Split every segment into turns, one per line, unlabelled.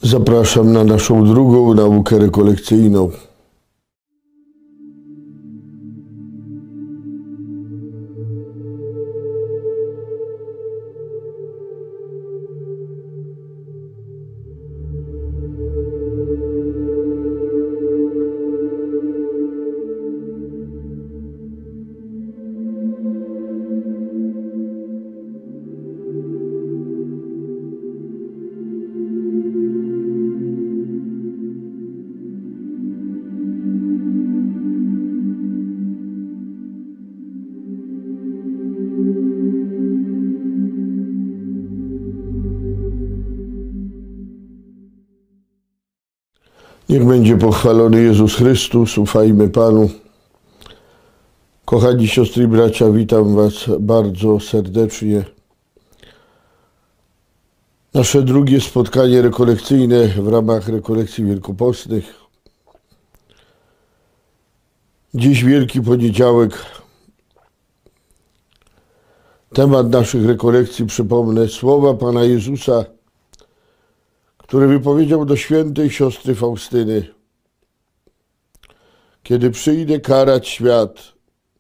Zapraszam na naszą drugą naukę rekolekcyjną. Niech będzie pochwalony Jezus Chrystus, ufajmy Panu. Kochani siostry i bracia, witam Was bardzo serdecznie. Nasze drugie spotkanie rekolekcyjne w ramach rekolekcji wielkopostnych. Dziś Wielki Poniedziałek. Temat naszych rekolekcji, przypomnę, słowa Pana Jezusa, który wypowiedział do świętej siostry Faustyny: kiedy przyjdę karać świat,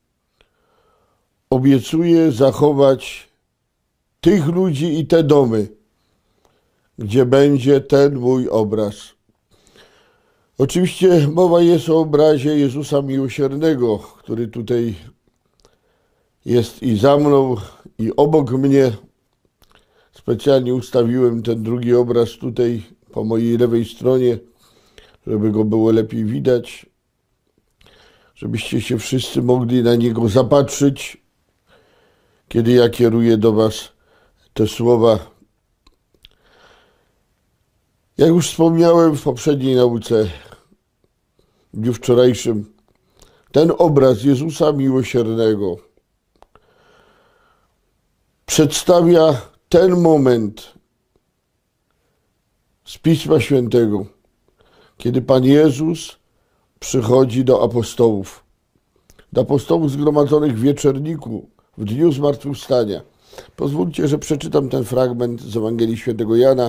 obiecuję zachować tych ludzi i te domy, gdzie będzie ten mój obraz. Oczywiście mowa jest o obrazie Jezusa Miłosiernego, który tutaj jest i za mną, i obok mnie. Specjalnie ustawiłem ten drugi obraz tutaj po mojej lewej stronie, żeby go było lepiej widać, żebyście się wszyscy mogli na niego zapatrzyć, kiedy ja kieruję do Was te słowa. Jak już wspomniałem w poprzedniej nauce, w dniu wczorajszym, ten obraz Jezusa Miłosiernego przedstawia ten moment z Pisma Świętego, kiedy Pan Jezus przychodzi do apostołów zgromadzonych w wieczorniku, w dniu zmartwychwstania. Pozwólcie, że przeczytam ten fragment z Ewangelii Świętego Jana.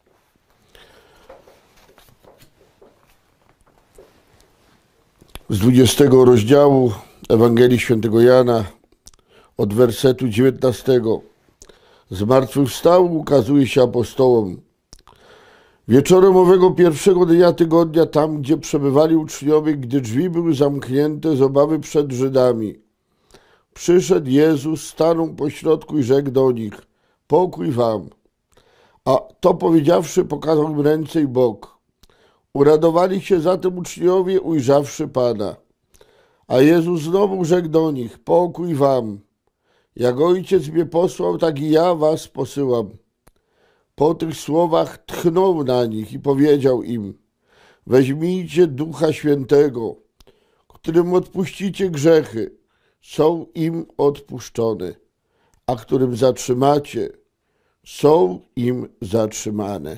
Z 20 rozdziału Ewangelii Świętego Jana, od wersetu 19. Zmartwychwstał, ukazuje się apostołom. Wieczorem owego pierwszego dnia tygodnia, tam gdzie przebywali uczniowie, gdy drzwi były zamknięte z obawy przed Żydami, przyszedł Jezus, stanął pośrodku i rzekł do nich: pokój wam. A to powiedziawszy, pokazał im ręce i bok. Uradowali się zatem uczniowie, ujrzawszy Pana. A Jezus znowu rzekł do nich: pokój wam. Jak Ojciec mnie posłał, tak i ja was posyłam. Po tych słowach tchnął na nich i powiedział im: weźmijcie Ducha Świętego, którym odpuścicie grzechy, są im odpuszczone, a którym zatrzymacie, są im zatrzymane.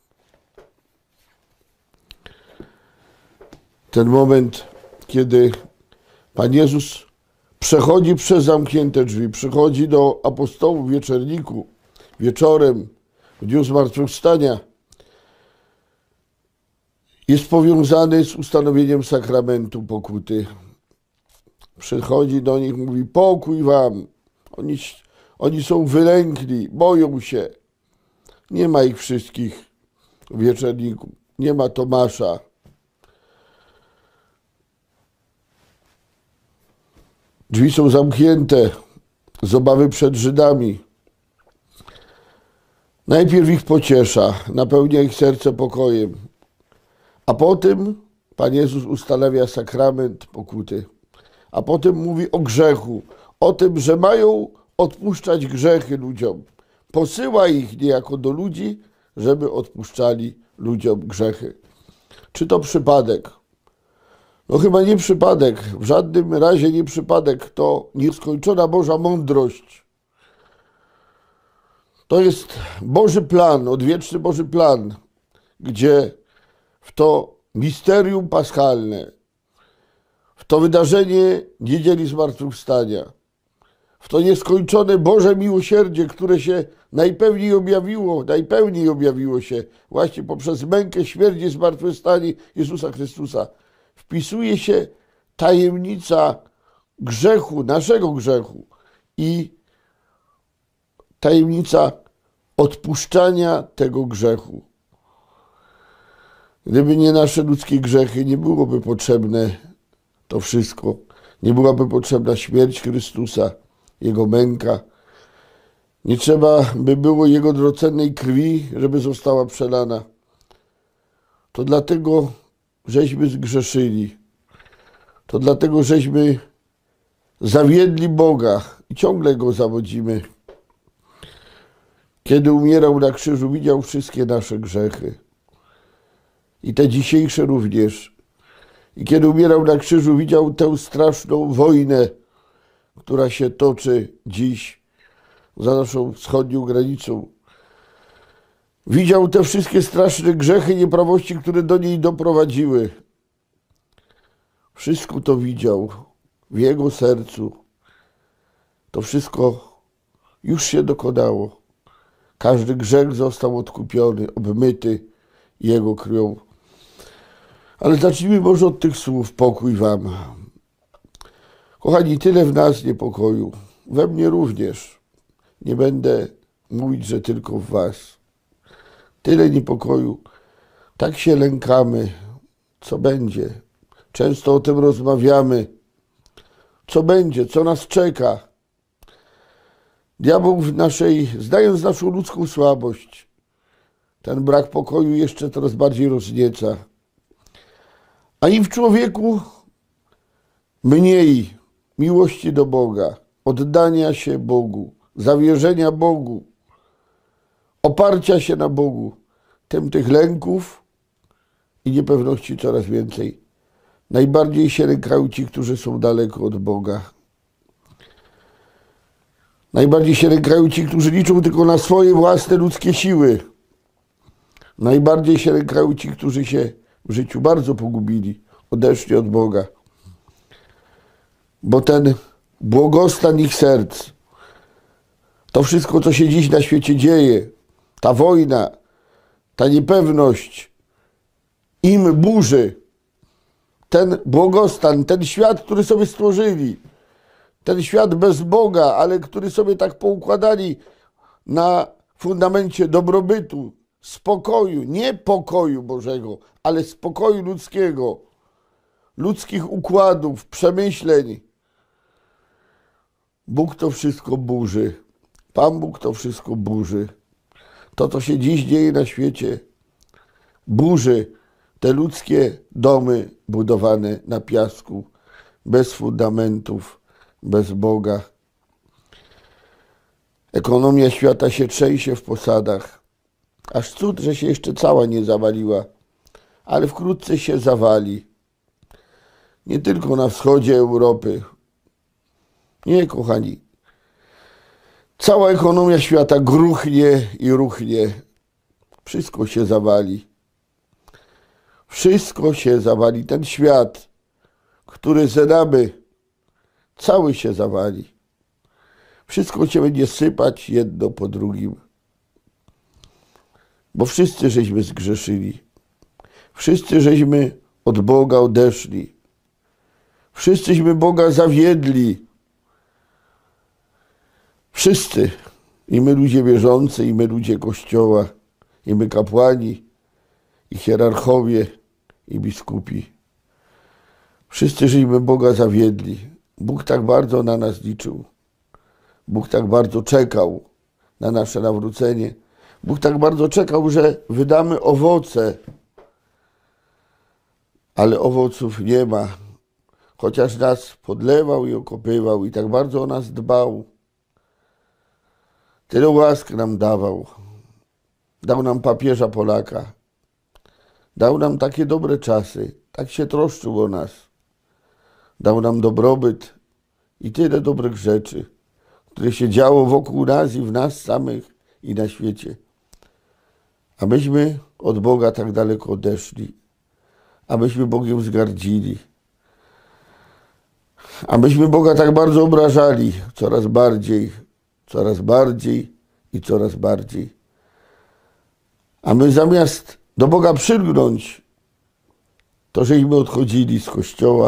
Ten moment, kiedy Pan Jezus przechodzi przez zamknięte drzwi, przychodzi do apostołów w wieczorniku, wieczorem, w dniu zmartwychwstania, jest powiązany z ustanowieniem sakramentu pokuty. Przychodzi do nich, mówi: pokój wam. Oni są wylękli, boją się. Nie ma ich wszystkich w wieczorniku, nie ma Tomasza. Drzwi są zamknięte z obawy przed Żydami. Najpierw ich pociesza, napełnia ich serce pokojem, a potem Pan Jezus ustanawia sakrament pokuty. A potem mówi o grzechu, o tym, że mają odpuszczać grzechy ludziom. Posyła ich niejako do ludzi, żeby odpuszczali ludziom grzechy. Czy to przypadek? No chyba nie przypadek, w żadnym razie nie przypadek. To nieskończona Boża mądrość. To jest Boży plan, odwieczny Boży plan, gdzie w to misterium paschalne, w to wydarzenie Niedzieli Zmartwychwstania, w to nieskończone Boże miłosierdzie, które się najpełniej objawiło się właśnie poprzez mękę, śmierć i zmartwychwstanie Jezusa Chrystusa, wpisuje się tajemnica grzechu, naszego grzechu i tajemnica odpuszczania tego grzechu. Gdyby nie nasze ludzkie grzechy, nie byłoby potrzebne to wszystko. Nie byłaby potrzebna śmierć Chrystusa, Jego męka. Nie trzeba by było Jego drogocennej krwi, żeby została przelana. To dlatego, żeśmy zgrzeszyli. To dlatego, żeśmy zawiedli Boga i ciągle Go zawodzimy. Kiedy umierał na krzyżu, widział wszystkie nasze grzechy. I te dzisiejsze również. I kiedy umierał na krzyżu, widział tę straszną wojnę, która się toczy dziś za naszą wschodnią granicą. Widział te wszystkie straszne grzechy i nieprawości, które do niej doprowadziły. Wszystko to widział w jego sercu. To wszystko już się dokonało. Każdy grzech został odkupiony, obmyty Jego krwią. Ale zacznijmy może od tych słów: pokój wam. Kochani, tyle w nas niepokoju, we mnie również. Nie będę mówić, że tylko w was. Tyle niepokoju, tak się lękamy, co będzie. Często o tym rozmawiamy. Co będzie, co nas czeka. Diabeł znając naszą ludzką słabość, ten brak pokoju jeszcze coraz bardziej roznieca. A im w człowieku mniej miłości do Boga, oddania się Bogu, zawierzenia Bogu, oparcia się na Bogu, tym tych lęków i niepewności coraz więcej. Najbardziej się lękają ci, którzy są daleko od Boga. Najbardziej się lękają ci, którzy liczą tylko na swoje własne ludzkie siły. Najbardziej się lękają ci, którzy się w życiu bardzo pogubili, odeszli od Boga. Bo ten błogostan ich serc, to wszystko, co się dziś na świecie dzieje, ta wojna, ta niepewność, im burzy ten błogostan, ten świat, który sobie stworzyli, ten świat bez Boga, ale który sobie tak poukładali na fundamencie dobrobytu, spokoju, nie pokoju Bożego, ale spokoju ludzkiego, ludzkich układów, przemyśleń. Bóg to wszystko burzy. Pan Bóg to wszystko burzy. To, co się dziś dzieje na świecie, burzy te ludzkie domy budowane na piasku, bez fundamentów, bez Boga. Ekonomia świata się trzęsie w posadach. Aż cud, że się jeszcze cała nie zawaliła, ale wkrótce się zawali. Nie tylko na wschodzie Europy. Nie, kochani. Cała ekonomia świata gruchnie i ruchnie. Wszystko się zawali. Wszystko się zawali. Ten świat, który znamy, cały się zawali. Wszystko się będzie sypać jedno po drugim. Bo wszyscy żeśmy zgrzeszyli. Wszyscy żeśmy od Boga odeszli. Wszyscyśmy Boga zawiedli. Wszyscy. I my ludzie wierzący, i my ludzie Kościoła, i my kapłani, i hierarchowie, i biskupi. Wszyscy żeśmy Boga zawiedli. Bóg tak bardzo na nas liczył. Bóg tak bardzo czekał na nasze nawrócenie. Bóg tak bardzo czekał, że wydamy owoce. Ale owoców nie ma. Chociaż nas podlewał i okopywał i tak bardzo o nas dbał. Tyle łask nam dawał. Dał nam papieża Polaka. Dał nam takie dobre czasy. Tak się troszczył o nas. Dał nam dobrobyt i tyle dobrych rzeczy, które się działo wokół nas i w nas samych i na świecie. A myśmy od Boga tak daleko odeszli. A myśmy Bogiem zgardzili. A myśmy Boga tak bardzo obrażali, coraz bardziej i coraz bardziej. A my zamiast do Boga przylgnąć, to żeśmy odchodzili z kościoła,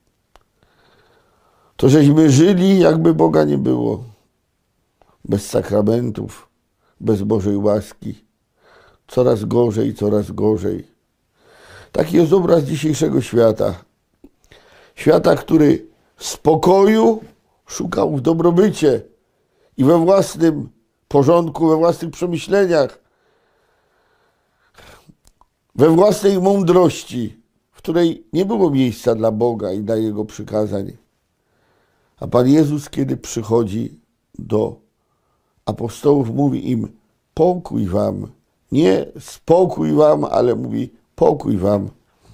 to żeśmy żyli, jakby Boga nie było, bez sakramentów, bez Bożej łaski. Coraz gorzej, coraz gorzej. Taki jest obraz dzisiejszego świata. Świata, który spokoju szukał w dobrobycie i we własnym porządku, we własnych przemyśleniach, we własnej mądrości, w której nie było miejsca dla Boga i dla Jego przykazań. A Pan Jezus, kiedy przychodzi do apostołów, mówi im: pokój wam. Nie spokój wam, ale mówi: pokój wam.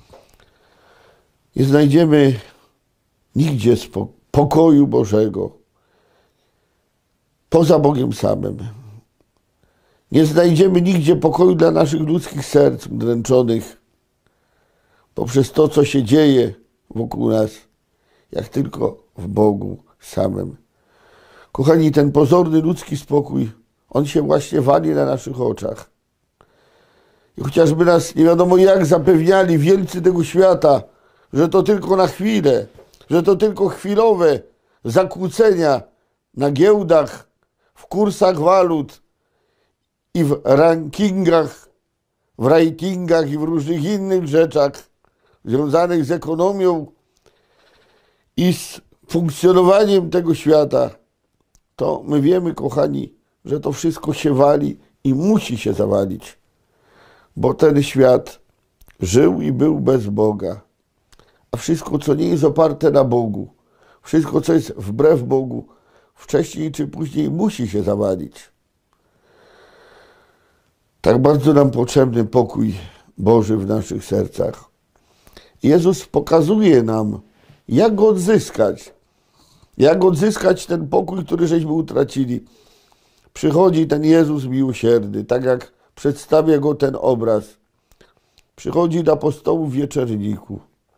Nie znajdziemy nigdzie pokoju Bożego poza Bogiem samym. Nie znajdziemy nigdzie pokoju dla naszych ludzkich serc dręczonych poprzez to, co się dzieje wokół nas, jak tylko w Bogu samym. Kochani, ten pozorny ludzki spokój, on się właśnie wali na naszych oczach. I chociażby nas nie wiadomo jak zapewniali wielcy tego świata, że to tylko na chwilę, że to tylko chwilowe zakłócenia na giełdach, w kursach walut i w rankingach, w ratingach i w różnych innych rzeczach związanych z ekonomią i z funkcjonowaniem tego świata, to my wiemy, kochani, że to wszystko się wali i musi się zawalić, bo ten świat żył i był bez Boga. A wszystko, co nie jest oparte na Bogu, wszystko, co jest wbrew Bogu, wcześniej czy później musi się zawalić. Tak bardzo nam potrzebny pokój Boży w naszych sercach. Jezus pokazuje nam, jak go odzyskać. Jak odzyskać ten pokój, który żeśmy utracili. Przychodzi ten Jezus miłosierny, tak jak przedstawia go ten obraz. Przychodzi do apostołów w wieczorniku.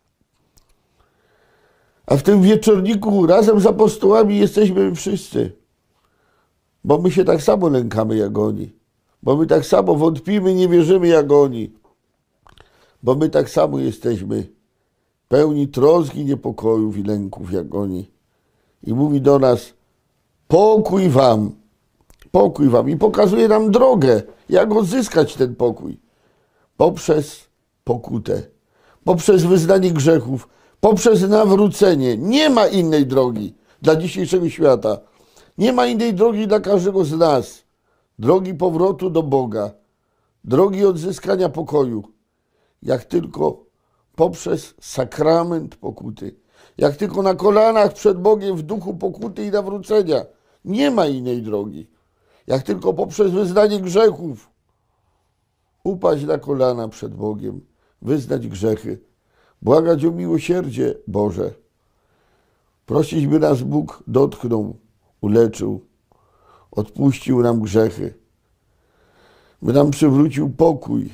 A w tym wieczorniku razem z apostołami jesteśmy my wszyscy. Bo my się tak samo lękamy jak oni. Bo my tak samo wątpimy, nie wierzymy jak oni. Bo my tak samo jesteśmy pełni troski, niepokojów i lęków jak oni. I mówi do nas: pokój wam. Pokój wam. I pokazuje nam drogę, jak odzyskać ten pokój. Poprzez pokutę. Poprzez wyznanie grzechów. Poprzez nawrócenie. Nie ma innej drogi dla dzisiejszego świata. Nie ma innej drogi dla każdego z nas. Drogi powrotu do Boga. Drogi odzyskania pokoju. Jak tylko poprzez sakrament pokuty. Jak tylko na kolanach przed Bogiem w duchu pokuty i nawrócenia. Nie ma innej drogi. Jak tylko poprzez wyznanie grzechów. Upaść na kolana przed Bogiem. Wyznać grzechy. Błagać o miłosierdzie Boże. Prosić, by nas Bóg dotknął, uleczył, odpuścił nam grzechy, by nam przywrócił pokój.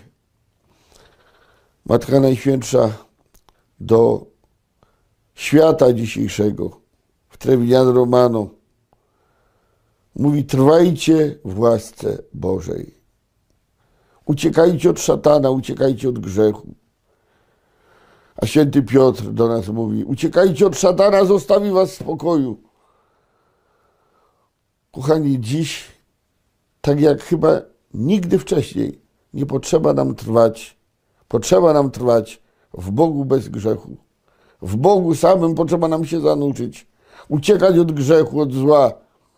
Matka Najświętsza do świata dzisiejszego w Treviñano Romano mówi: trwajcie w łasce Bożej. Uciekajcie od szatana, uciekajcie od grzechu. A święty Piotr do nas mówi: uciekajcie od szatana, zostawi was w spokoju. Kochani, dziś, tak jak chyba nigdy wcześniej, nie potrzeba nam trwać. Potrzeba nam trwać w Bogu bez grzechu. W Bogu samym potrzeba nam się zanurzyć. Uciekać od grzechu, od zła.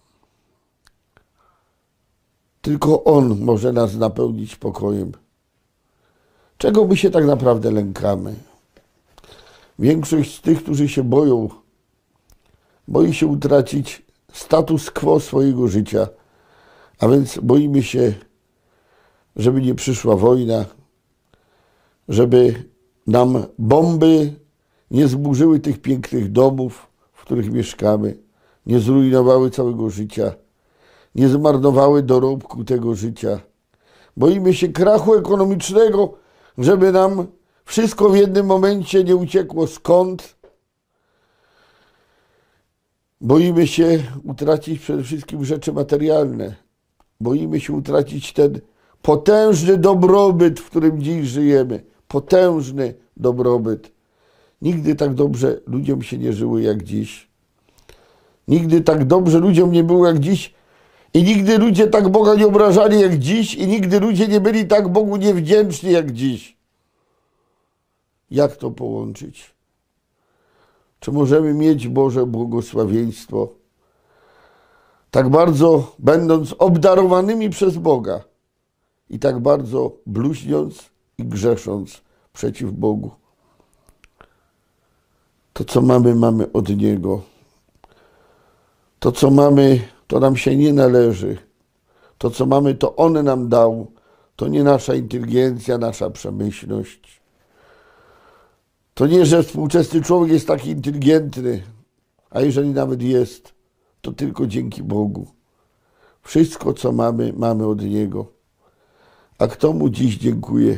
Tylko On może nas napełnić pokojem. Czego my się tak naprawdę lękamy? Większość z tych, którzy się boją, boi się utracić status quo swojego życia. A więc boimy się, żeby nie przyszła wojna, żeby nam bomby nie zburzyły tych pięknych domów, w których mieszkamy, nie zrujnowały całego życia, nie zmarnowały dorobku tego życia. Boimy się krachu ekonomicznego, żeby nam wszystko w jednym momencie nie uciekło skąd. Boimy się utracić przede wszystkim rzeczy materialne. Boimy się utracić ten potężny dobrobyt, w którym dziś żyjemy. Potężny dobrobyt. Nigdy tak dobrze ludziom się nie żyło jak dziś. Nigdy tak dobrze ludziom nie było jak dziś. I nigdy ludzie tak Boga nie obrażali jak dziś. I nigdy ludzie nie byli tak Bogu niewdzięczni jak dziś. Jak to połączyć? Czy możemy mieć Boże błogosławieństwo, tak bardzo będąc obdarowanymi przez Boga i tak bardzo bluźniąc i grzesząc przeciw Bogu? To, co mamy, mamy od Niego. To, co mamy, to nam się nie należy. To, co mamy, to On nam dał. To nie nasza inteligencja, nasza przemyślność. To nie, że współczesny człowiek jest taki inteligentny, a jeżeli nawet jest, to tylko dzięki Bogu. Wszystko, co mamy, mamy od Niego. A kto Mu dziś dziękuję?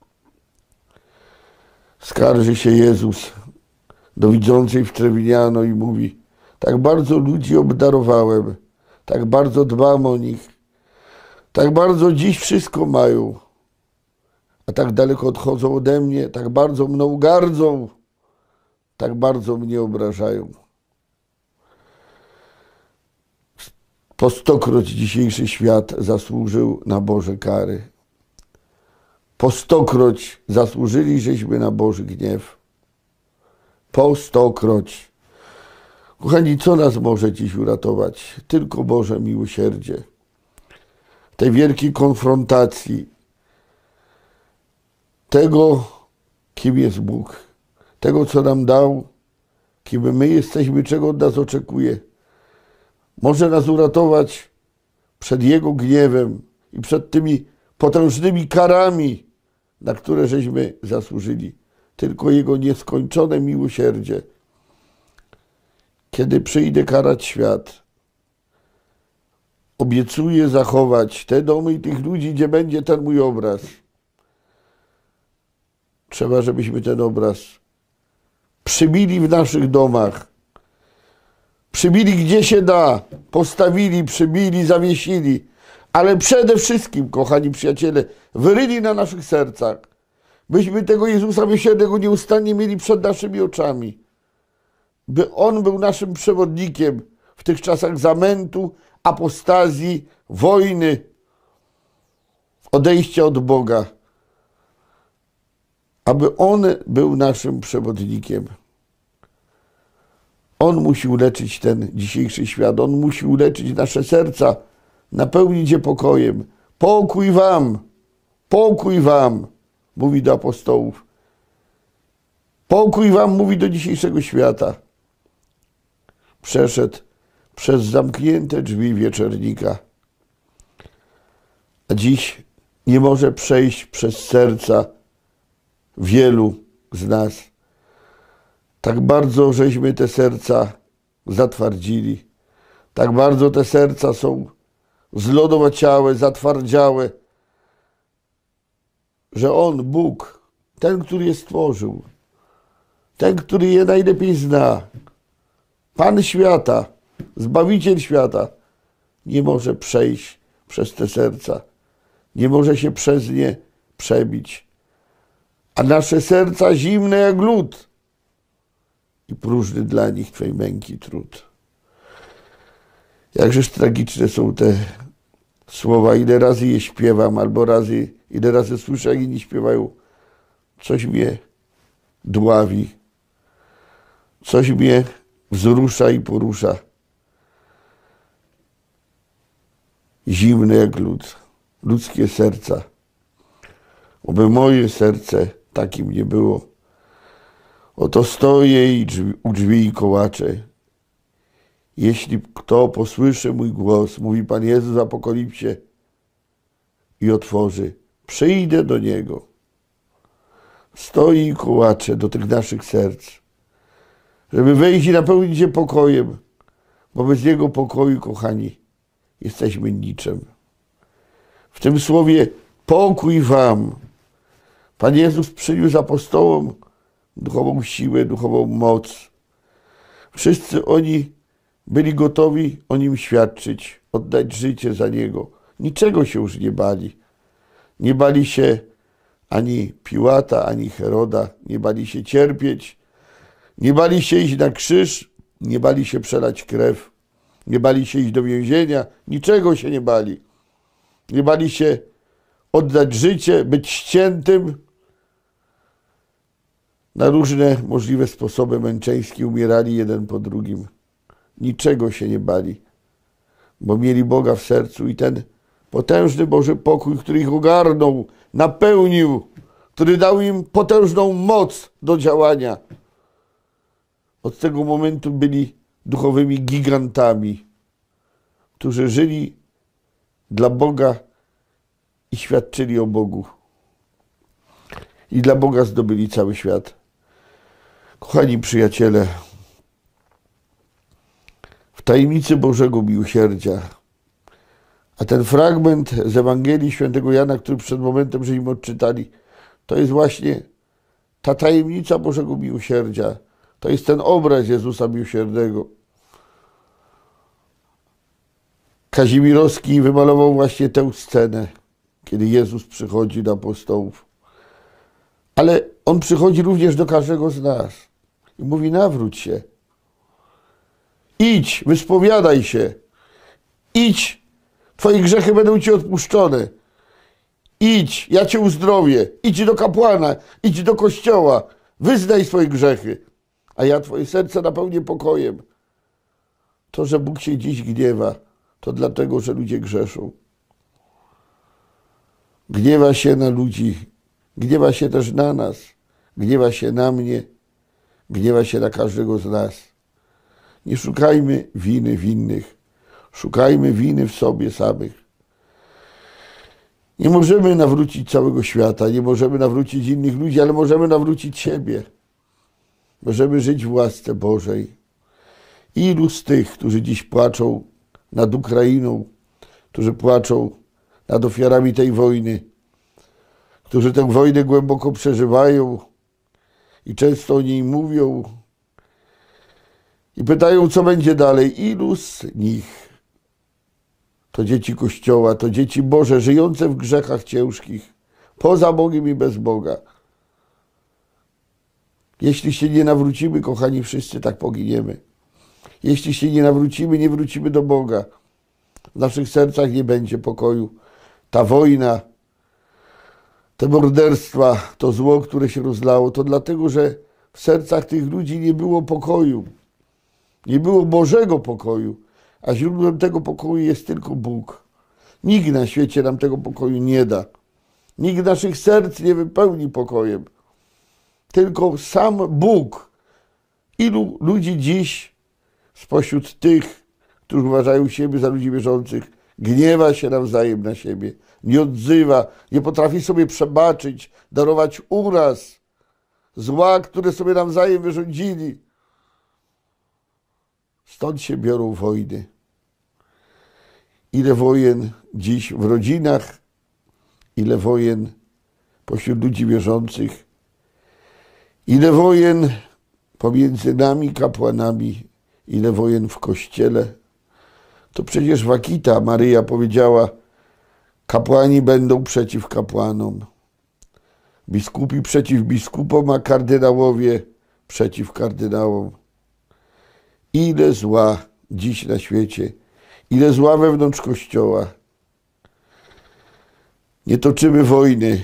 Skarży się Jezus do widzącej w Trewiniano i mówi: tak bardzo ludzi obdarowałem, tak bardzo dbam o nich, tak bardzo dziś wszystko mają, a tak daleko odchodzą ode mnie, tak bardzo mną gardzą, tak bardzo mnie obrażają. Po stokroć dzisiejszy świat zasłużył na Boże kary. Po stokroć zasłużyli żeśmy na Boży gniew. Po stokroć. Kochani, co nas może dziś uratować? Tylko Boże miłosierdzie. Tej wielkiej konfrontacji tego, kim jest Bóg, tego, co nam dał, kim my jesteśmy, czego od nas oczekuje. Może nas uratować przed Jego gniewem i przed tymi potężnymi karami, na które żeśmy zasłużyli. Tylko Jego nieskończone miłosierdzie. Kiedy przyjdę karać świat, obiecuję zachować te domy i tych ludzi, gdzie będzie ten mój obraz. Trzeba, żebyśmy ten obraz przybili w naszych domach. Przybili gdzie się da. Postawili, przybili, zawiesili. Ale przede wszystkim, kochani przyjaciele, wyryli na naszych sercach. Byśmy tego Jezusa Miłosiernego nieustannie mieli przed naszymi oczami. By On był naszym przewodnikiem w tych czasach zamętu, apostazji, wojny, odejścia od Boga. Aby On był naszym przewodnikiem. On musi uleczyć ten dzisiejszy świat. On musi uleczyć nasze serca, napełnić je pokojem. Pokój wam, mówi do apostołów. Pokój wam, mówi do dzisiejszego świata. Przeszedł przez zamknięte drzwi wieczornika. A dziś nie może przejść przez serca wielu z nas. Tak bardzo żeśmy te serca zatwardzili. Tak bardzo te serca są zlodowaciałe, zatwardziałe, że On, Bóg, ten, który je stworzył, ten, który je najlepiej zna, Pan świata, Zbawiciel świata, nie może przejść przez te serca. Nie może się przez nie przebić. A nasze serca zimne jak lód i próżny dla nich Twej męki trud. Jakżeż tragiczne są te słowa. Ile razy je śpiewam, albo ile razy słyszę, jak inni śpiewają. Coś mnie dławi. Coś mnie wzrusza i porusza. Zimne jak lód. Ludzkie serca. Oby moje serce takim nie było. Oto stoję u drzwi i kołaczę. Jeśli kto posłyszy mój głos, mówi Pan Jezus w Apokalipsie, i otworzy, przyjdę do Niego. Stoi i kołacze do tych naszych serc, żeby wejść i napełnić je pokojem, bo bez Jego pokoju, kochani, jesteśmy niczym. W tym słowie pokój wam Pan Jezus przyniósł apostołom duchową siłę, duchową moc. Wszyscy oni byli gotowi o Nim świadczyć, oddać życie za Niego. Niczego się już nie bali. Nie bali się ani Piłata, ani Heroda. Nie bali się cierpieć. Nie bali się iść na krzyż. Nie bali się przelać krew. Nie bali się iść do więzienia. Niczego się nie bali. Nie bali się oddać życie, być ściętym. Na różne możliwe sposoby męczeńskie umierali jeden po drugim. Niczego się nie bali, bo mieli Boga w sercu i ten potężny Boży pokój, który ich ogarnął, napełnił, który dał im potężną moc do działania. Od tego momentu byli duchowymi gigantami, którzy żyli dla Boga i świadczyli o Bogu. I dla Boga zdobyli cały świat. Kochani przyjaciele, w tajemnicy Bożego miłosierdzia, a ten fragment z Ewangelii Świętego Jana, który przed momentem żeśmy odczytali, to jest właśnie ta tajemnica Bożego miłosierdzia. To jest ten obraz Jezusa Miłosiernego. Kazimierowski wymalował właśnie tę scenę, kiedy Jezus przychodzi do apostołów. Ale On przychodzi również do każdego z nas i mówi: nawróć się. Idź, wyspowiadaj się. Idź, twoje grzechy będą ci odpuszczone. Idź, ja cię uzdrowię. Idź do kapłana, idź do kościoła. Wyznaj swoje grzechy, a ja twoje serce napełnię pokojem. To, że Bóg się dziś gniewa, to dlatego, że ludzie grzeszą. Gniewa się na ludzi, gniewa się też na nas, gniewa się na mnie, gniewa się na każdego z nas. Nie szukajmy winy w innych, szukajmy winy w sobie samych. Nie możemy nawrócić całego świata, nie możemy nawrócić innych ludzi, ale możemy nawrócić siebie. Możemy żyć w łasce Bożej. Ilu z tych, którzy dziś płaczą nad Ukrainą, którzy płaczą nad ofiarami tej wojny, którzy tę wojnę głęboko przeżywają i często o niej mówią i pytają, co będzie dalej. Ilu z nich to dzieci Kościoła, to dzieci Boże, żyjące w grzechach ciężkich, poza Bogiem i bez Boga. Jeśli się nie nawrócimy, kochani, wszyscy tak poginiemy. Jeśli się nie nawrócimy, nie wrócimy do Boga. W naszych sercach nie będzie pokoju. Ta wojna, te morderstwa, to zło, które się rozlało, to dlatego, że w sercach tych ludzi nie było pokoju. Nie było Bożego pokoju, a źródłem tego pokoju jest tylko Bóg. Nikt na świecie nam tego pokoju nie da. Nikt naszych serc nie wypełni pokojem. Tylko sam Bóg. Ilu ludzi dziś spośród tych, którzy uważają siebie za ludzi wierzących, gniewa się nawzajem na siebie, nie odzywa, nie potrafi sobie przebaczyć, darować uraz, zła, które sobie nawzajem wyrządzili. Stąd się biorą wojny. Ile wojen dziś w rodzinach, ile wojen pośród ludzi wierzących, ile wojen pomiędzy nami, kapłanami, ile wojen w Kościele. To przecież Wakita Maryja powiedziała: kapłani będą przeciw kapłanom, biskupi przeciw biskupom, a kardynałowie przeciw kardynałom. Ile zła dziś na świecie, ile zła wewnątrz Kościoła. Nie toczymy wojny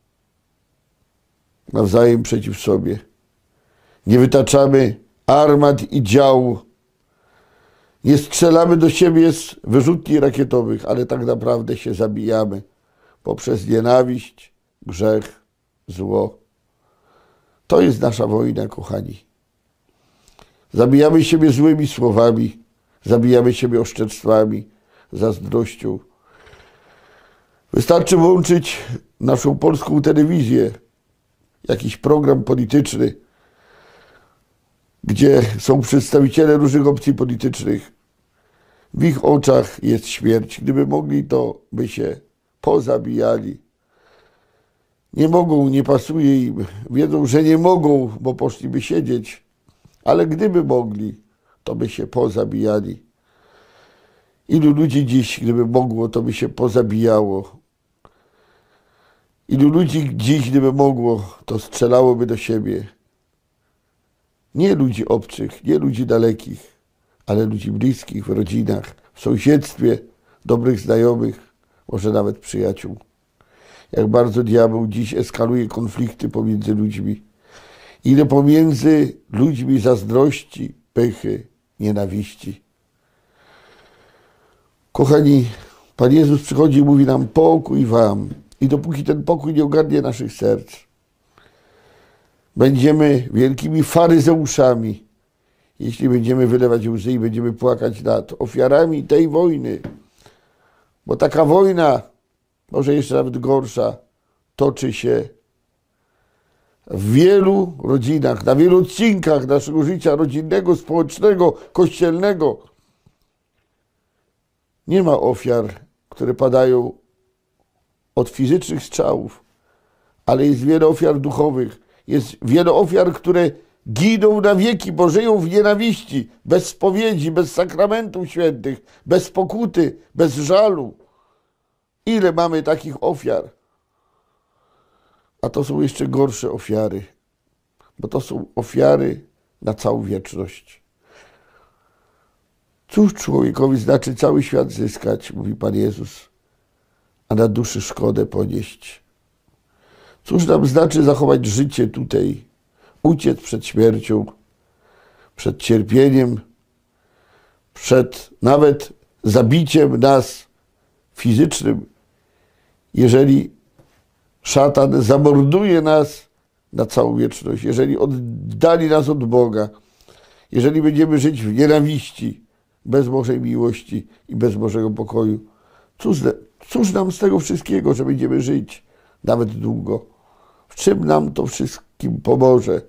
nawzajem przeciw sobie. Nie wytaczamy armat i dział. Nie strzelamy do siebie z wyrzutni rakietowych, ale tak naprawdę się zabijamy poprzez nienawiść, grzech, zło. To jest nasza wojna, kochani. Zabijamy siebie złymi słowami, zabijamy siebie oszczerstwami, zazdrością. Wystarczy włączyć naszą polską telewizję, jakiś program polityczny, gdzie są przedstawiciele różnych opcji politycznych. W ich oczach jest śmierć. Gdyby mogli, to by się pozabijali. Nie mogą, nie pasuje im. Wiedzą, że nie mogą, bo poszliby siedzieć. Ale gdyby mogli, to by się pozabijali. Ilu ludzi dziś, gdyby mogło, to by się pozabijało. Ilu ludzi dziś, gdyby mogło, to strzelałoby do siebie. Nie ludzi obcych, nie ludzi dalekich, ale ludzi bliskich, w rodzinach, w sąsiedztwie, dobrych znajomych, może nawet przyjaciół. Jak bardzo diabeł dziś eskaluje konflikty pomiędzy ludźmi. Ile pomiędzy ludźmi zazdrości, pychy, nienawiści. Kochani, Pan Jezus przychodzi i mówi nam: pokój wam. I dopóki ten pokój nie ogarnie naszych serc, będziemy wielkimi faryzeuszami, jeśli będziemy wylewać łzy i będziemy płakać nad ofiarami tej wojny. Bo taka wojna, może jeszcze nawet gorsza, toczy się w wielu rodzinach, na wielu odcinkach naszego życia rodzinnego, społecznego, kościelnego. Nie ma ofiar, które padają od fizycznych strzałów, ale jest wiele ofiar duchowych. Jest wiele ofiar, które giną na wieki, bo żyją w nienawiści, bez spowiedzi, bez sakramentów świętych, bez pokuty, bez żalu. Ile mamy takich ofiar? A to są jeszcze gorsze ofiary, bo to są ofiary na całą wieczność. Cóż człowiekowi znaczy cały świat zyskać, mówi Pan Jezus, a na duszy szkodę ponieść? Cóż nam znaczy zachować życie tutaj, uciec przed śmiercią, przed cierpieniem, przed nawet zabiciem nas fizycznym, jeżeli szatan zamorduje nas na całą wieczność, jeżeli oddali nas od Boga, jeżeli będziemy żyć w nienawiści, bez Bożej miłości i bez Bożego pokoju. Cóż nam z tego wszystkiego, że będziemy żyć nawet długo? W czym nam to wszystkim pomoże?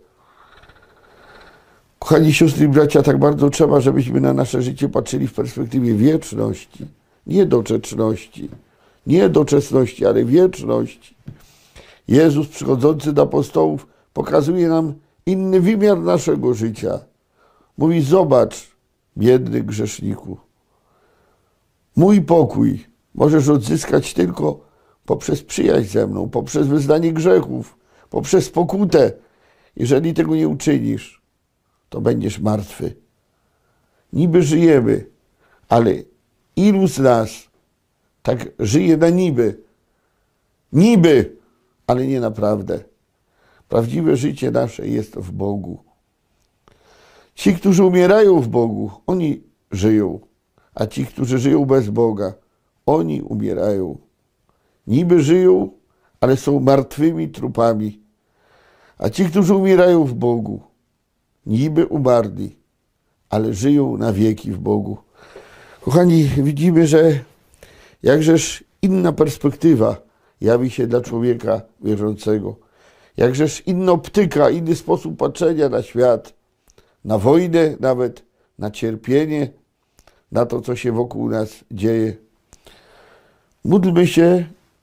Kochani siostry i bracia, tak bardzo trzeba, żebyśmy na nasze życie patrzyli w perspektywie wieczności, nie doczesności. Nie doczesności, ale wieczności. Jezus przychodzący do apostołów pokazuje nam inny wymiar naszego życia. Mówi: zobacz, biedny grzeszniku, mój pokój możesz odzyskać tylko poprzez przyjaźń ze mną, poprzez wyznanie grzechów, poprzez pokutę. Jeżeli tego nie uczynisz, to będziesz martwy. Niby żyjemy, ale ilu z nas tak żyje na niby? Niby, ale nie naprawdę. Prawdziwe życie nasze jest w Bogu. Ci, którzy umierają w Bogu, oni żyją, a ci, którzy żyją bez Boga, oni umierają. Niby żyją, ale są martwymi trupami. A ci, którzy umierają w Bogu, niby umarli, ale żyją na wieki w Bogu. Kochani, widzimy, że jakżeż inna perspektywa jawi się dla człowieka wierzącego. Jakżeż inna optyka, inny sposób patrzenia na świat, na wojnę nawet, na cierpienie, na to, co się wokół nas dzieje. Módlmy się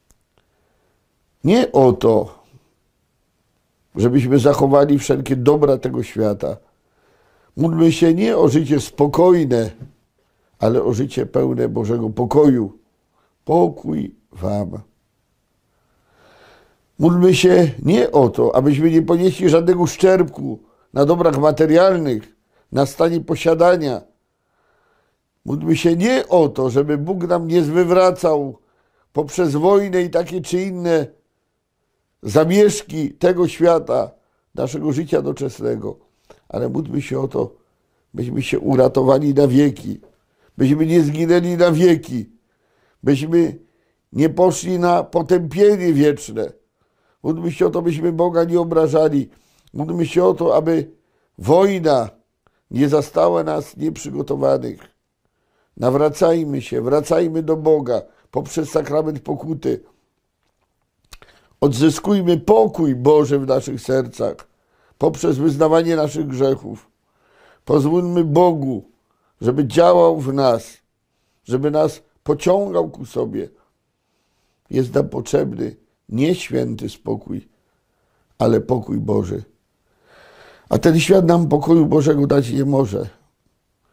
nie o to, żebyśmy zachowali wszelkie dobra tego świata. Módlmy się nie o życie spokojne, ale o życie pełne Bożego pokoju. Pokój wam. Módlmy się nie o to, abyśmy nie ponieśli żadnego uszczerbku na dobrach materialnych, na stanie posiadania. Módlmy się nie o to, żeby Bóg nam nie zwywracał poprzez wojnę i takie czy inne zamieszki tego świata, naszego życia doczesnego. Ale módlmy się o to, byśmy się uratowali na wieki, byśmy nie zginęli na wieki, byśmy nie poszli na potępienie wieczne. Módlmy się o to, byśmy Boga nie obrażali. Módlmy się o to, aby wojna nie zastała nas nieprzygotowanych. Nawracajmy się, wracajmy do Boga poprzez sakrament pokuty. Odzyskujmy pokój Boży w naszych sercach poprzez wyznawanie naszych grzechów. Pozwólmy Bogu, żeby działał w nas, żeby nas pociągał ku sobie. Jest nam potrzebny nie święty spokój, ale pokój Boży. A ten świat nam pokoju Bożego dać nie może.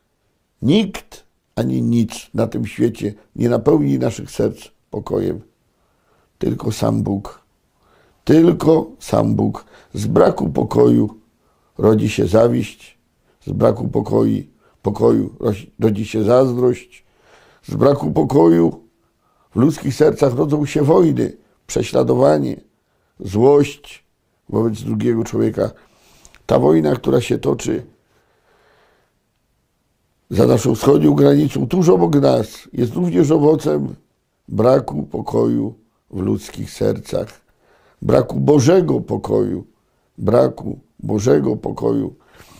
Nikt ani nic na tym świecie nie napełni naszych serc pokojem. Tylko sam Bóg. Tylko sam Bóg. Z braku pokoju rodzi się zawiść, z braku pokoju rodzi się zazdrość, z braku pokoju w ludzkich sercach rodzą się wojny, prześladowanie, złość wobec drugiego człowieka. Ta wojna, która się toczy za naszą wschodnią granicą, tuż obok nas, jest również owocem braku pokoju w ludzkich sercach, braku Bożego pokoju, braku Bożego pokoju.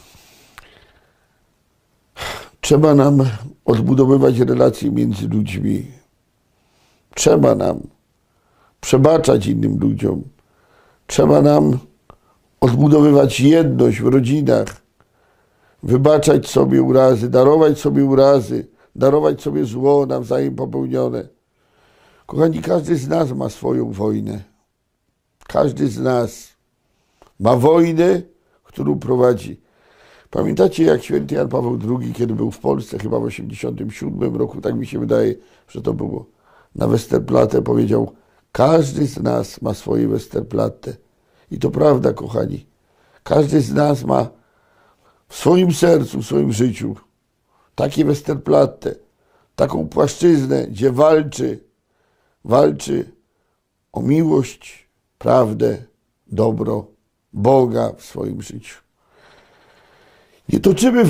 Trzeba nam odbudowywać relacje między ludźmi. Trzeba nam przebaczać innym ludziom. Trzeba nam odbudowywać jedność w rodzinach, wybaczać sobie urazy, darować sobie zło nawzajem popełnione. Kochani, każdy z nas ma swoją wojnę. Każdy z nas ma wojnę, którą prowadzi. Pamiętacie, jak święty Jan Paweł II, kiedy był w Polsce, chyba w 1987 roku, tak mi się wydaje, że to było, na Westerplatte powiedział: każdy z nas ma swoje Westerplatte. I to prawda, kochani. Każdy z nas ma w swoim sercu, w swoim życiu takie Westerplatte, taką płaszczyznę, gdzie walczy o miłość, prawdę, dobro, Boga w swoim życiu. Nie toczymy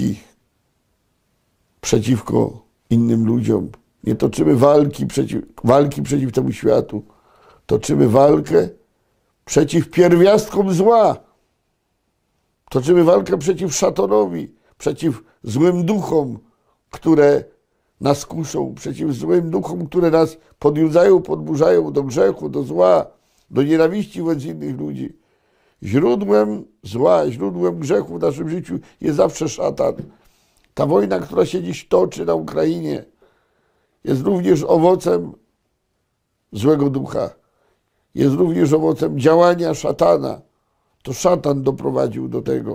przeciwko innym ludziom. Nie toczymy walki przeciw temu światu. Toczymy walkę przeciw pierwiastkom zła. Toczymy walkę przeciw szatanowi, przeciw złym duchom, które nas kuszą, przeciw złym duchom, które nas podjudzają, podburzają do grzechu, do zła, do nienawiści wobec innych ludzi. Źródłem zła, źródłem grzechu w naszym życiu jest zawsze szatan. Ta wojna, która się dziś toczy na Ukrainie, jest również owocem złego ducha. Jest również owocem działania szatana. To szatan doprowadził do tego,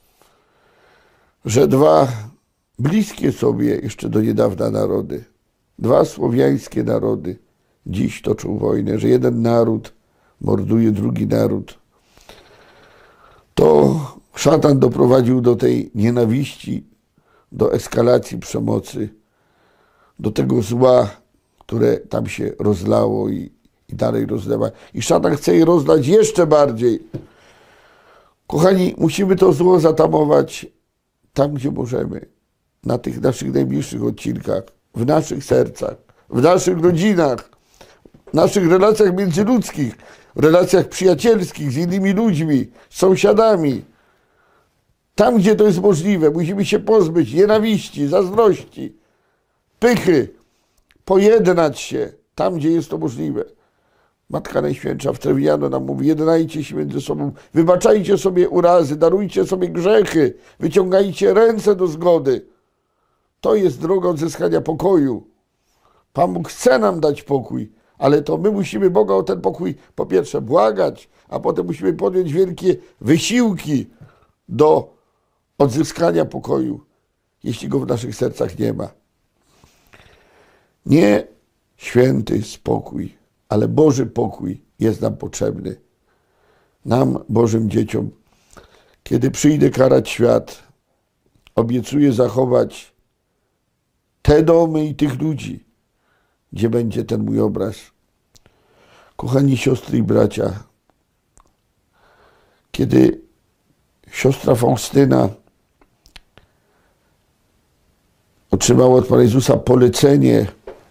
że dwa bliskie sobie jeszcze do niedawna narody, dwa słowiańskie narody dziś toczą wojnę, że jeden naród morduje drugi naród. To szatan doprowadził do tej nienawiści, do eskalacji przemocy, do tego zła, które tam się rozlało i dalej rozlewa. I szatan chce je rozlać jeszcze bardziej. Kochani, musimy to zło zatamować tam, gdzie możemy. Na tych naszych najbliższych odcinkach, w naszych sercach, w naszych rodzinach, w naszych relacjach międzyludzkich, w relacjach przyjacielskich z innymi ludźmi, z sąsiadami. Tam, gdzie to jest możliwe, musimy się pozbyć nienawiści, zazdrości, pychy, pojednać się tam, gdzie jest to możliwe. Matka Najświętsza w Treviano nam mówi: jednajcie się między sobą, wybaczajcie sobie urazy, darujcie sobie grzechy, wyciągajcie ręce do zgody. To jest droga odzyskania pokoju. Pan Bóg chce nam dać pokój, ale to my musimy Boga o ten pokój po pierwsze błagać, a potem musimy podjąć wielkie wysiłki do odzyskania pokoju, jeśli go w naszych sercach nie ma. Nie święty spokój, ale Boży pokój jest nam potrzebny. Nam, Bożym dzieciom, kiedy przyjdę karać świat, obiecuję zachować te domy i tych ludzi, gdzie będzie ten mój obraz. Kochani siostry i bracia, kiedy siostra Faustyna otrzymała od Pana Jezusa polecenie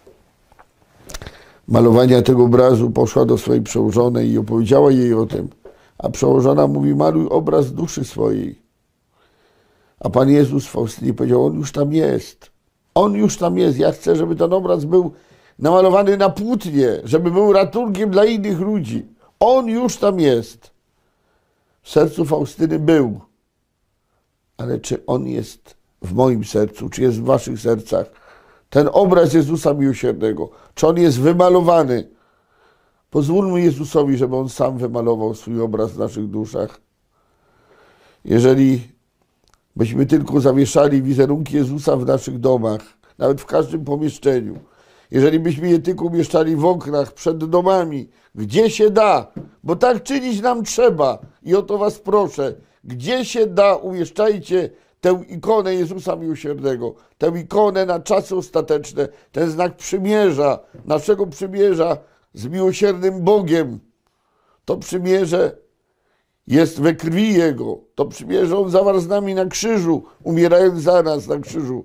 malowania tego obrazu, poszła do swojej przełożonej i opowiedziała jej o tym. A przełożona mówi: maluj obraz duszy swojej. A Pan Jezus Faustynie powiedział: on już tam jest. On już tam jest. Ja chcę, żeby ten obraz był namalowany na płótnie, żeby był ratunkiem dla innych ludzi. On już tam jest. W sercu Faustyny był. Ale czy on jest w moim sercu, czy jest w waszych sercach? Ten obraz Jezusa Miłosiernego, czy on jest wymalowany? Pozwólmy Jezusowi, żeby on sam wymalował swój obraz w naszych duszach. Jeżeli byśmy tylko zawieszali wizerunki Jezusa w naszych domach, nawet w każdym pomieszczeniu. Jeżeli byśmy je tylko umieszczali w oknach, przed domami, gdzie się da, bo tak czynić nam trzeba i o to was proszę, gdzie się da, umieszczajcie tę ikonę Jezusa Miłosiernego, tę ikonę na czasy ostateczne, ten znak przymierza, naszego przymierza z miłosiernym Bogiem. To przymierze jest we krwi Jego, to przymierze On zawarł z nami na krzyżu, umierając za nas na krzyżu.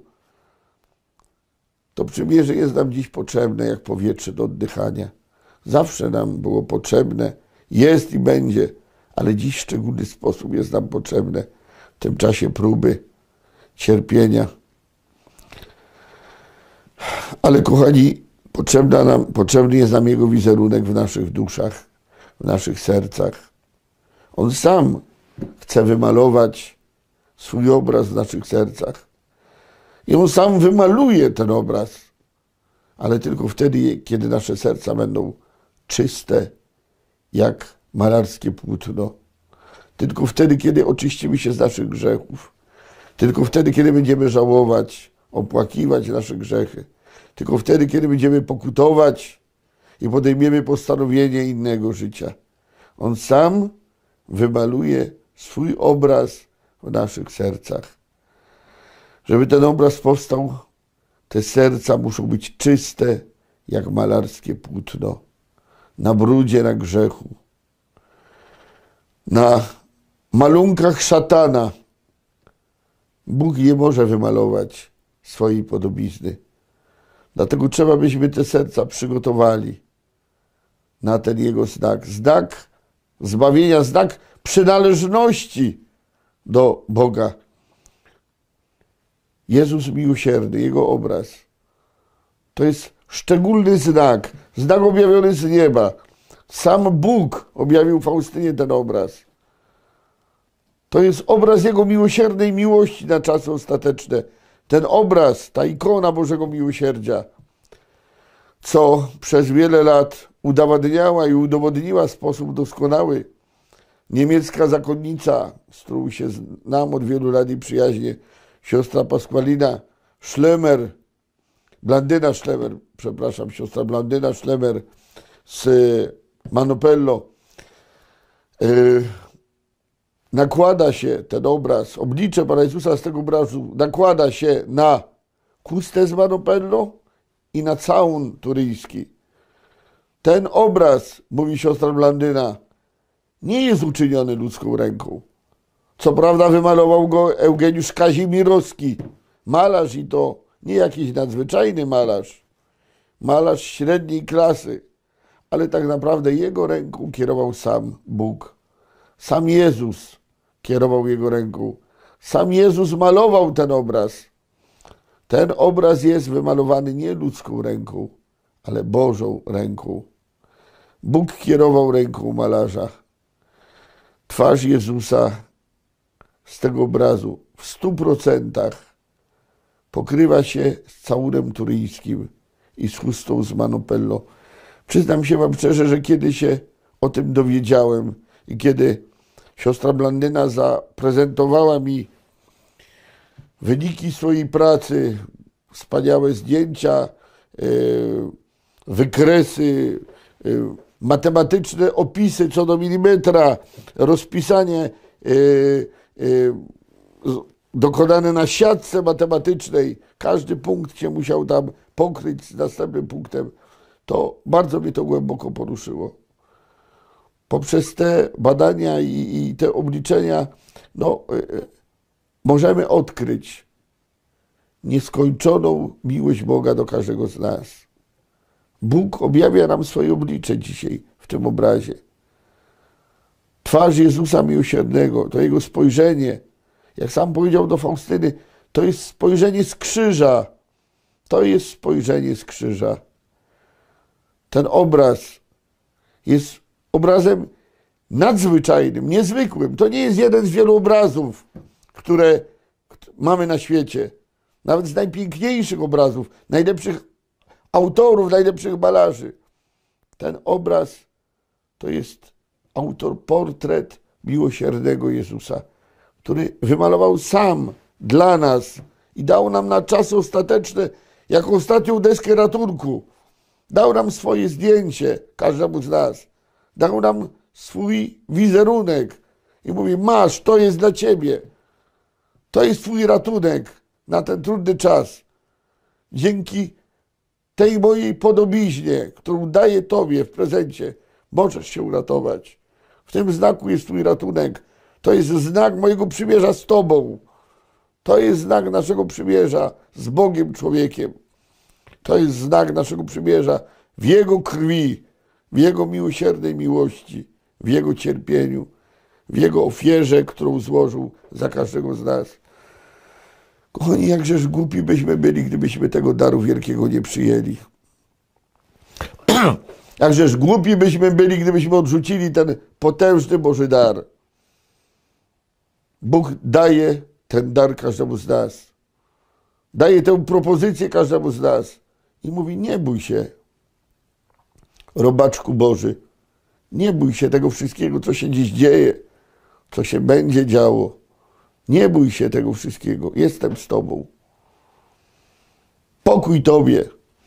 To przymierze jest nam dziś potrzebne jak powietrze do oddychania. Zawsze nam było potrzebne, jest i będzie, ale dziś w szczególny sposób jest nam potrzebne w tym czasie próby, cierpienia. Ale kochani, potrzebny jest nam Jego wizerunek w naszych duszach, w naszych sercach. On sam chce wymalować swój obraz w naszych sercach. I On sam wymaluje ten obraz, ale tylko wtedy, kiedy nasze serca będą czyste, jak malarskie płótno. Tylko wtedy, kiedy oczyścimy się z naszych grzechów. Tylko wtedy, kiedy będziemy żałować, opłakiwać nasze grzechy. Tylko wtedy, kiedy będziemy pokutować i podejmiemy postanowienie innego życia. On sam wymaluje swój obraz w naszych sercach. Żeby ten obraz powstał, te serca muszą być czyste, jak malarskie płótno. Na brudzie, na grzechu. Na malunkach szatana Bóg nie może wymalować swojej podobizny. Dlatego trzeba, byśmy te serca przygotowali na ten Jego znak. Znak zbawienia, znak przynależności do Boga. Jezus miłosierny, Jego obraz. To jest szczególny znak, znak objawiony z nieba. Sam Bóg objawił Faustynie ten obraz. To jest obraz Jego miłosiernej miłości na czasy ostateczne. Ten obraz, ta ikona Bożego Miłosierdzia, co przez wiele lat udowadniała i udowodniła w sposób doskonały niemiecka zakonnica, z którą się znam od wielu lat i przyjaźnie, siostra Pasqualina Schlemmer, siostra Blandyna Schlemmer z Manopello. Nakłada się ten obraz, oblicze Pana Jezusa z tego obrazu, nakłada się na chustę z Manopello i na całun turyjski. Ten obraz, mówi siostra Blandyna, nie jest uczyniony ludzką ręką. Co prawda wymalował go Eugeniusz Kazimirowski, malarz i to nie jakiś nadzwyczajny malarz, malarz średniej klasy, ale tak naprawdę jego ręką kierował sam Bóg. Sam Jezus kierował jego ręką. Sam Jezus malował ten obraz. Ten obraz jest wymalowany nie ludzką ręką, ale Bożą ręką. Bóg kierował ręką malarza. Twarz Jezusa z tego obrazu w 100% pokrywa się z całunem turyjskim i z chustą z Manopello. Przyznam się wam szczerze, że kiedy się o tym dowiedziałem i kiedy siostra Blandyna zaprezentowała mi wyniki swojej pracy, wspaniałe zdjęcia, wykresy, matematyczne opisy co do milimetra, rozpisanie dokonane na siatce matematycznej, każdy punkt się musiał tam pokryć z następnym punktem, to bardzo mnie to głęboko poruszyło. Poprzez te badania i te obliczenia możemy odkryć nieskończoną miłość Boga do każdego z nas. Bóg objawia nam swoje oblicze dzisiaj w tym obrazie. Twarz Jezusa Miłosiernego, to Jego spojrzenie, jak sam powiedział do Faustyny, to jest spojrzenie z krzyża. To jest spojrzenie z krzyża. Ten obraz jest obrazem nadzwyczajnym, niezwykłym. To nie jest jeden z wielu obrazów, które mamy na świecie. Nawet z najpiękniejszych obrazów, najlepszych autorów, najlepszych malarzy. Ten obraz to jest portret miłosiernego Jezusa, który wymalował sam dla nas i dał nam na czasy ostateczne, jako ostatnią deskę ratunku. Dał nam swoje zdjęcie, każdemu z nas. Dał nam swój wizerunek i mówi, masz, to jest dla ciebie. To jest twój ratunek na ten trudny czas. Dzięki tej mojej podobiznie, którą daję tobie w prezencie, możesz się uratować. W tym znaku jest twój ratunek. To jest znak mojego przymierza z tobą. To jest znak naszego przymierza z Bogiem człowiekiem. To jest znak naszego przymierza w Jego krwi, w Jego miłosiernej miłości, w Jego cierpieniu, w Jego ofierze, którą złożył za każdego z nas. Kochani, jakżeż głupi byśmy byli, gdybyśmy tego daru wielkiego nie przyjęli. Jakżeż głupi byśmy byli, gdybyśmy odrzucili ten potężny Boży dar. Bóg daje ten dar każdemu z nas. Daje tę propozycję każdemu z nas. I mówi, nie bój się, robaczku Boży. Nie bój się tego wszystkiego, co się dziś dzieje, co się będzie działo. Nie bój się tego wszystkiego. Jestem z tobą. Pokój tobie.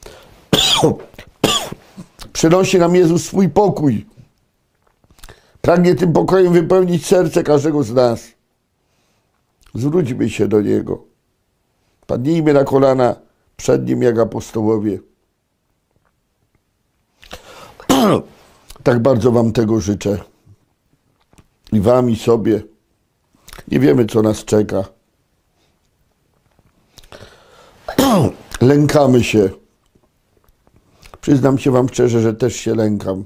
Przynosi nam Jezus swój pokój. Pragnie tym pokojem wypełnić serce każdego z nas. Zwróćmy się do Niego. Padnijmy na kolana przed Nim jak apostołowie. Tak bardzo wam tego życzę. I wam, i sobie. Nie wiemy, co nas czeka. Lękamy się. Przyznam się wam szczerze, że też się lękam.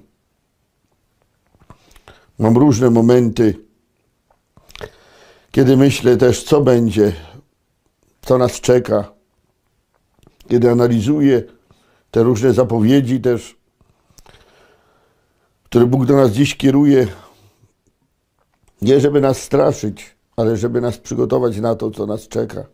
Mam różne momenty, kiedy myślę też, co będzie, co nas czeka. Kiedy analizuję te różne zapowiedzi też, które Bóg do nas dziś kieruje, nie żeby nas straszyć, ale żeby nas przygotować na to, co nas czeka.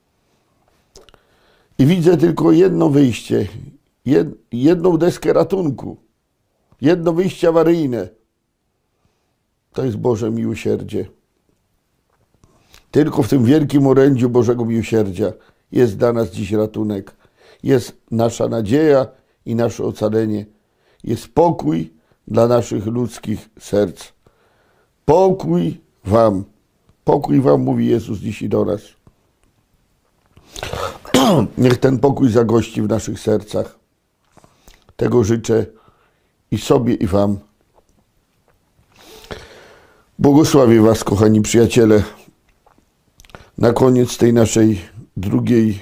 I widzę tylko jedno wyjście, jedną deskę ratunku, jedno wyjście awaryjne. To jest Boże miłosierdzie. Tylko w tym wielkim orędziu Bożego miłosierdzia jest dla nas dziś ratunek. Jest nasza nadzieja i nasze ocalenie. Jest pokój dla naszych ludzkich serc. Pokój wam, mówi Jezus dzisiaj do nas. Niech ten pokój zagości w naszych sercach. Tego życzę i sobie, i wam. Błogosławię was, kochani przyjaciele, na koniec tej naszej drugiej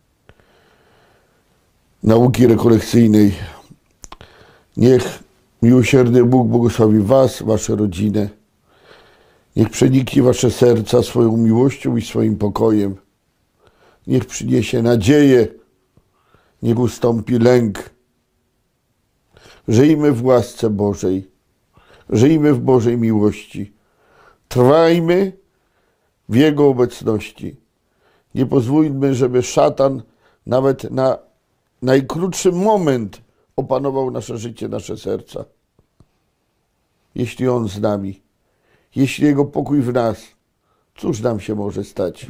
nauki rekolekcyjnej. Niech miłosierny Bóg błogosławi was, wasze rodziny. Niech przeniknie wasze serca swoją miłością i swoim pokojem. Niech przyniesie nadzieję, niech ustąpi lęk. Żyjmy w łasce Bożej, żyjmy w Bożej miłości. Trwajmy w Jego obecności. Nie pozwólmy, żeby szatan nawet na najkrótszy moment opanował nasze życie, nasze serca. Jeśli On z nami, jeśli Jego pokój w nas, cóż nam się może stać?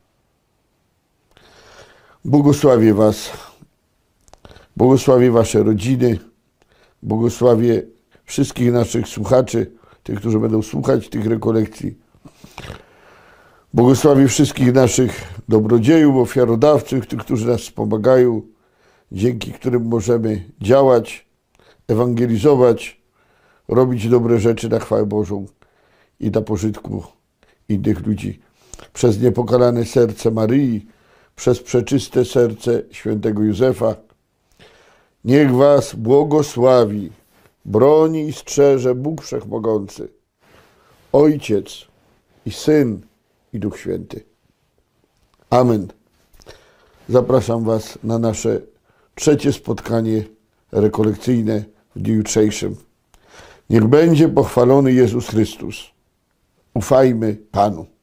Błogosławię was, błogosławię wasze rodziny, błogosławię wszystkich naszych słuchaczy, tych, którzy będą słuchać tych rekolekcji. Błogosławię wszystkich naszych dobrodziejów, ofiarodawców, tych, którzy nas wspomagają, dzięki którym możemy działać, ewangelizować, robić dobre rzeczy na chwałę Bożą i dla pożytku innych ludzi. Przez niepokalane serce Maryi, przez przeczyste serce świętego Józefa. Niech was błogosławi, broni i strzeże Bóg Wszechmogący, Ojciec i Syn i Duch Święty. Amen. Zapraszam was na nasze trzecie spotkanie rekolekcyjne w dniu jutrzejszym. Niech będzie pochwalony Jezus Chrystus. Ufajmy Panu.